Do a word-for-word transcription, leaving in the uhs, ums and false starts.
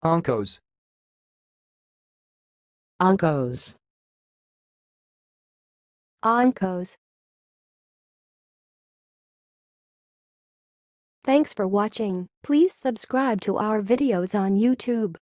Onkos. Onkos. On-kos. Thanks for watching. Please subscribe to our videos on YouTube.